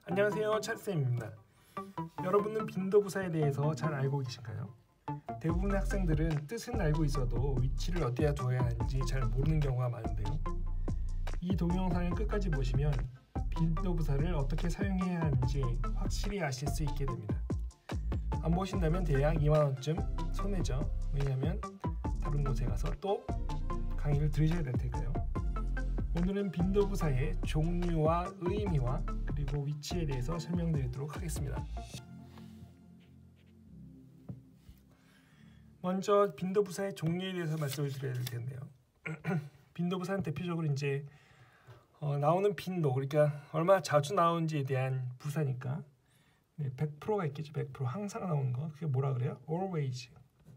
안녕하세요, 찰쌤입니다. 여러분은 빈도부사에 대해서 잘 알고 계신가요? 대부분의 학생들은 뜻은 알고 있어도 위치를 어디다 둬야 하는지 잘 모르는 경우가 많은데요. 이 동영상을 끝까지 보시면 빈도부사를 어떻게 사용해야 하는지 확실히 아실 수 있게 됩니다. 안 보신다면 대략 2만원쯤 손해죠. 왜냐하면 다른 곳에 가서 또 강의를 들으셔야 될 테니까요. 오늘은 빈도부사의 종류와 의미와 그리고 위치에 대해서 설명드리도록 하겠습니다. 먼저 빈도부사의 종류에 대해서 말씀을 드려야 될 텐데요. 빈도부사는 대표적으로 이제 나오는 빈도, 그러니까 얼마나 자주 나오는지에 대한 부사니까 100%가 있겠죠. 100% 항상 나오는 거. 그게 뭐라 그래요? always.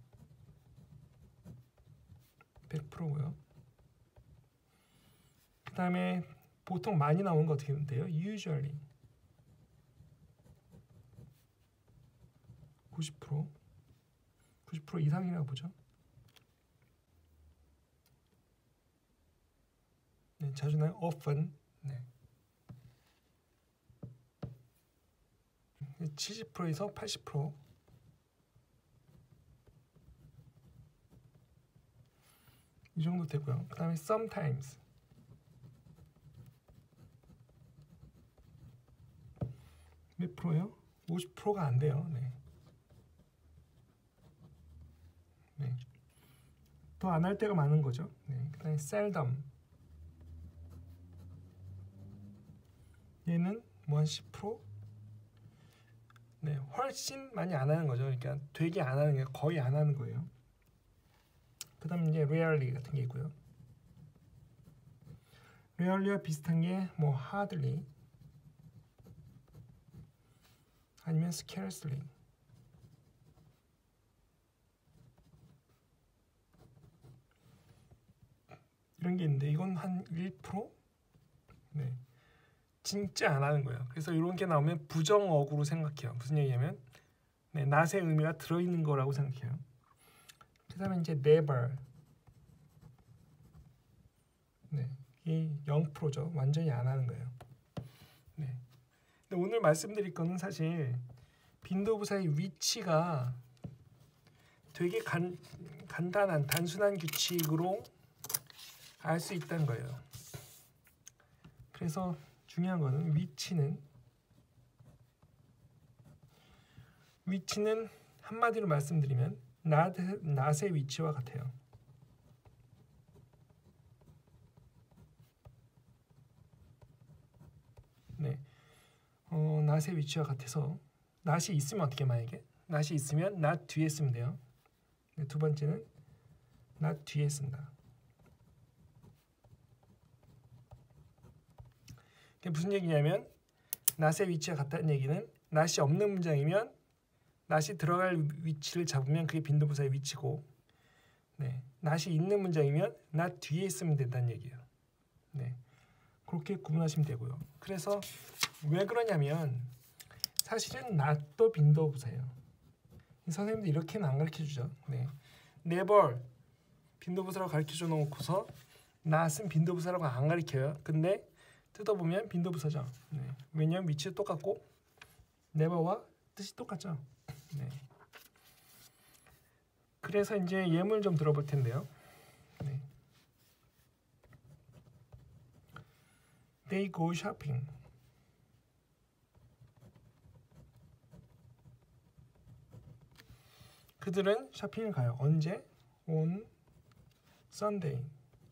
100%고요. 그 다음에 보통 많이 나오는 거 어떻게 돼요? usually 90% 이상이라고 보죠. 네, 자주 나요. often. 네. 70%에서 80%. 이 정도 되고요. 그 다음에 sometimes. 몇 프로요? 50%가 안 돼요. 네. 네. 더 안 할 때가 많은 거죠. 네. 그 다음에 seldom. 얘는 뭐 한 10%? 네, 훨씬 많이 안 하는 거죠. 그러니까 되게 안 하는 게 거의 안 하는 거예요. 그 다음에 이제 rarely 같은 게 있고요. rarely와 비슷한 게 뭐 hardly 아니면 scarcely. 이런 게 있는데 이건 한 1%? 네. 진짜 안 하는 거예요. 그래서 이런 게 나오면 부정어구로 생각해요. 무슨 얘기냐면 네, not의 의미가 들어있는 거라고 생각해요. 그 다음에 이제 never. 네, 이 0%죠. 완전히 안 하는 거예요. 네. 근데 오늘 말씀드릴 거는 사실 빈도부사의 위치가 되게 간단한 단순한 규칙으로 알 수 있다는 거예요. 그래서 중요한 거는 위치는 한마디로 말씀드리면 not의 위치와 같아요. 네, not의 위치와 같아서 not이 있으면 어떻게 만약에 not이 있으면 not 뒤에 쓰면 돼요. 네, 두 번째는 not 뒤에 쓴다. 그게 무슨 얘기냐면 not의 위치가 같다는 얘기는 not이 없는 문장이면 not이 들어갈 위치를 잡으면 그게 빈도부사의 위치고, 네, not이 있는 문장이면 not 뒤에 있으면 된다는 얘기예요. 네, 그렇게 구분하시면 되고요. 그래서 왜 그러냐면 사실은 not도 빈도부사예요. 선생님도 이렇게는 안 가르쳐주죠. 네, never 빈도부사라고 가르쳐줘 놓고서 not은 빈도부사라고 안 가르쳐요. 근데 뜯어보면 빈도부사죠. 네, 왜냐하면 위치도 똑같고 never와 뜻이 똑같죠. 네. 그래서 이제 예문을 좀 들어볼 텐데요. 네. They go shopping. 그들은 쇼핑을 가요. 언제? On Sunday.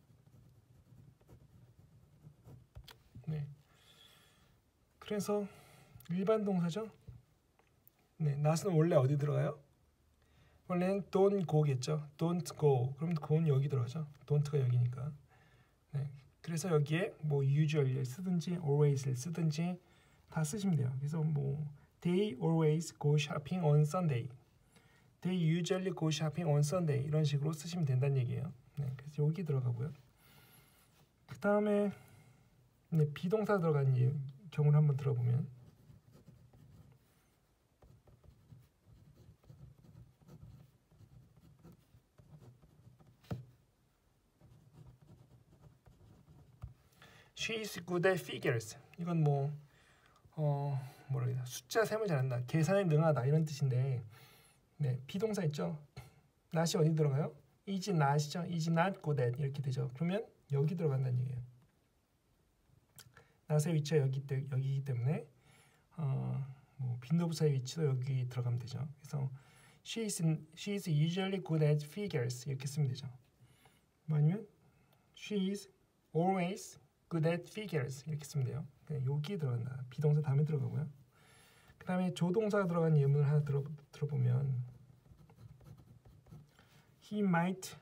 네. 그래서 일반 동사죠. 네, not은 원래 어디 들어가요? 원래는 don't go겠죠. don't go. 그럼 go는 여기 들어가죠. don't가 여기니까. 네, 그래서 여기에 뭐 usually를 쓰든지 always를 쓰든지 다 쓰시면 돼요. 그래서 뭐 they always go shopping on Sunday. They usually go shopping on Sunday. 이런 식으로 쓰시면 된다는 얘기예요. 네, 그래서 여기 들어가고요. 그 다음에 네, 비동사 들어가는 경우를 한번 들어보면 She is good at figures. 이건 뭐 뭐라 해야 되나, 숫자 셈을 잘한다, 계산에 능하다 이런 뜻인데, 네, 비동사 있죠. not이 어디 들어가요? is not이죠. is not good at 이렇게 되죠. 그러면 여기 들어간다는 얘기예요. not의 위치가 여기이기 때문에 뭐 빈도부사의 위치도 여기 들어가면 되죠. 그래서 she is usually good at figures 이렇게 쓰면 되죠. 뭐 아니면 she is always good at figures 이렇게 쓰면 돼요. 그냥 여기 들어간다. 비동사 다음에 들어가고요. 그 다음에 조동사가 들어간 예문을 하나 들어보면 he might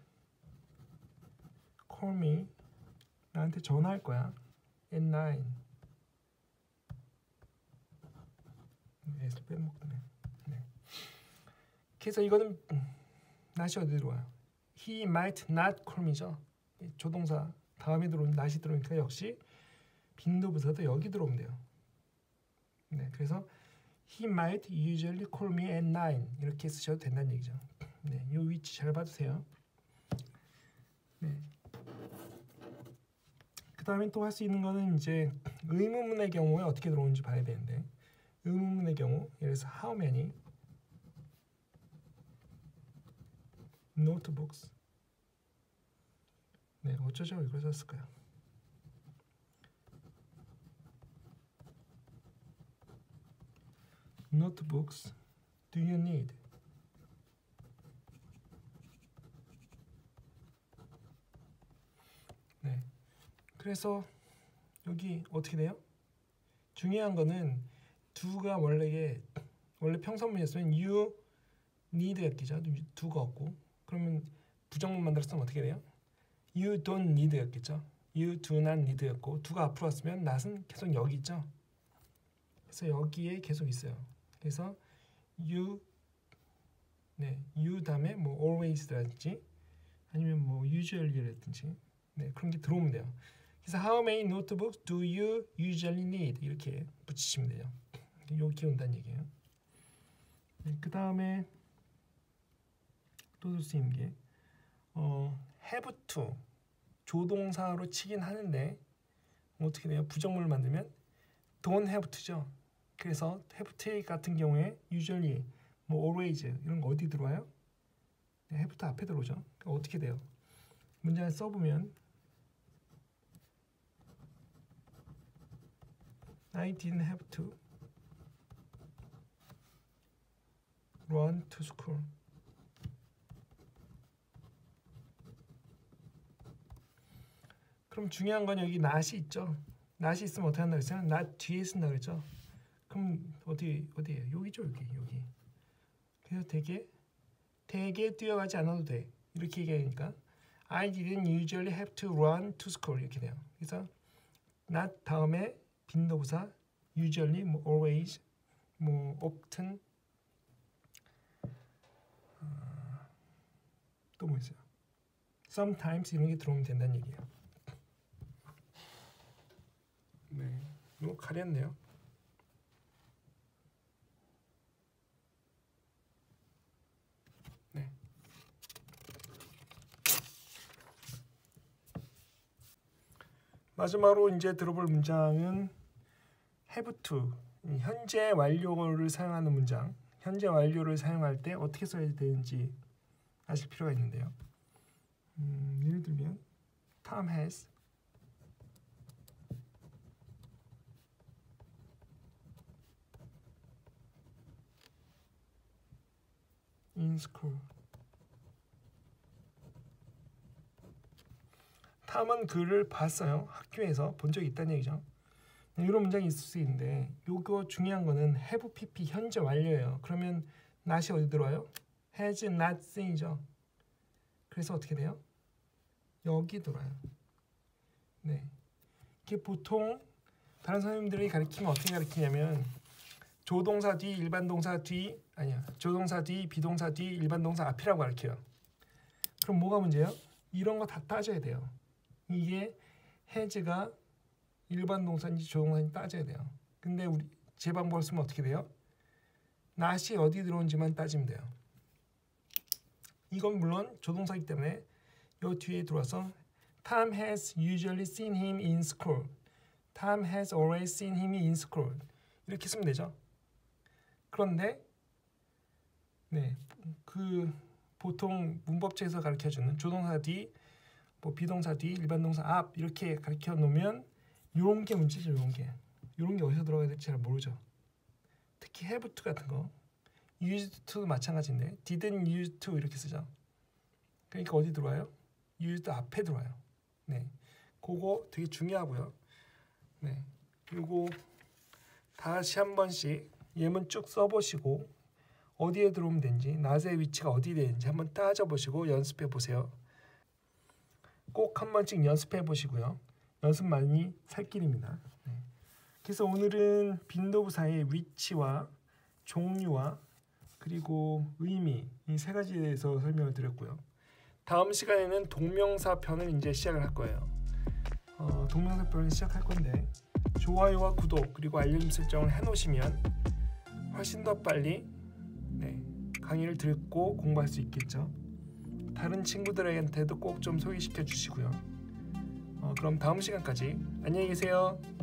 call me, 나한테 전화할 거야 at 9. S를 빼먹네. 네. 그래서 이거는 not이 어디 들어와요? He might not call me죠. 조동사 다음에 들어오는 not이 들어오니까 역시 빈도부사도 여기 들어오면 돼요. 네, 그래서 he might usually call me at 9 이렇게 쓰셔도 된다는 얘기죠. 네, 이 위치 잘 봐주세요. 네. 그 다음에 또 할 수 있는 거는 이제 의문문의 경우에 어떻게 들어오는지 봐야 되는데, 의문문의 경우 예를 들어서 how many notebooks, 네, 어쩌죠 이걸 썼을까요? notebooks do you need? 네, 그래서 여기 어떻게 돼요? 중요한 거는 do가 원래 평서문이었으면 you need였겠죠. do가 없고, 그러면 부정문 만들었으면 어떻게 돼요? you don't need였겠죠. you do not need였고, do가 앞으로 왔으면 not은 계속 여기 있죠. 그래서 여기에 계속 있어요. 그래서 you 다음에 뭐 always라든지 아니면 뭐 usually라든지, 네, 그런 게 들어오면 돼요. 그래서 how many notebooks do you usually need 이렇게 붙이시면 돼요. 여기 온다는 얘기예요. 네, 그 다음에 또 쓸 수 있는 게 have to 조동사로 치긴 하는데 어떻게 돼요? 부정문을 만들면 don't have to죠. 그래서 have to 같은 경우에 usually, 뭐 always 이런 거 어디 들어와요? 네, have to 앞에 들어오죠. 그러니까 어떻게 돼요? 문장을 써보면 I didn't have to run to school. 그럼 중요한 건 여기 not이 있죠. not이 있으면 어떻게 한다고 했어요? not 뒤에 쓴다 그랬죠. 그럼 어디예요? 여기죠, 여기. 그래서 되게 뛰어가지 않아도 돼. 이렇게 얘기하니까 I didn't usually have to run to school 이렇게 돼요. 그래서 not 다음에 빈도부사 usually, 뭐 always, 뭐 often, 또 뭐 있어요? sometimes 이런 게 들어오면 된다는 얘기예요. 네, 너무 가렸네요. 네. 마지막으로 이제 들어볼 문장은 have to, 현재 완료를 사용하는 문장. 현재 완료를 사용할 때 어떻게 써야 되는지 아실 필요가 있는데요. 예를 들면 Tom has in school. 탐은 그를 봤어요. 학교에서 본 적이 있다는 얘기죠. 이런 문장이 있을 수 있는데 요거 중요한 거는 have pp 현재 완료예요. 그러면 not이 어디 들어와요? has not seen이죠. 그래서 어떻게 돼요? 여기 들어와요. 네, 이게 보통 다른 선생님들이 가르치면 어떻게 가르치냐면 조동사 뒤, 일반 동사 뒤, 아니야, 조동사 뒤, 비동사 뒤, 일반 동사 앞이라고 가르쳐요. 그럼 뭐가 문제예요? 이런 거 다 따져야 돼요. 이게 has가 일반 동사인지 조동사인지 따져야 돼요. 근데 제 방법을 쓰면 어떻게 돼요? not이 어디 들어온지만 따지면 돼요. 이건 물론 조동사이기 때문에 요 뒤에 들어와서 Tom has usually seen him in school. Tom has always seen him in school. 이렇게 쓰면 되죠. 그런데 네, 그 보통 문법책에서 가르쳐주는 조동사 뒤, 뭐 비동사 뒤, 일반 동사 앞 이렇게 가르쳐 놓으면 이런 게 문제죠. 이런 게 어디서 들어가야 될지 잘 모르죠. 특히 have to 같은 거, used to도 마찬가지인데 didn't use to 이렇게 쓰죠. 그러니까 어디 들어와요? used 앞에 들어와요. 네, 그거 되게 중요하고요. 네, 그리고 다시 한 번씩 예문 쭉 써보시고 어디에 들어오면 되는지, not의 위치가 어디 되는지 한번 따져보시고 연습해 보세요. 꼭 한 번씩 연습해 보시고요. 연습만이 살 길입니다. 네. 그래서 오늘은 빈도부사의 위치와 종류와 그리고 의미 이 세 가지에 대해서 설명을 드렸고요. 다음 시간에는 동명사 편을 이제 시작을 할 거예요. 동명사 편을 시작할 건데 좋아요와 구독 그리고 알림 설정을 해놓으시면 훨씬 더 빨리 강의를 듣고 공부할 수 있겠죠. 다른 친구들한테도 꼭 좀 소개시켜 주시고요. 그럼 다음 시간까지 안녕히 계세요.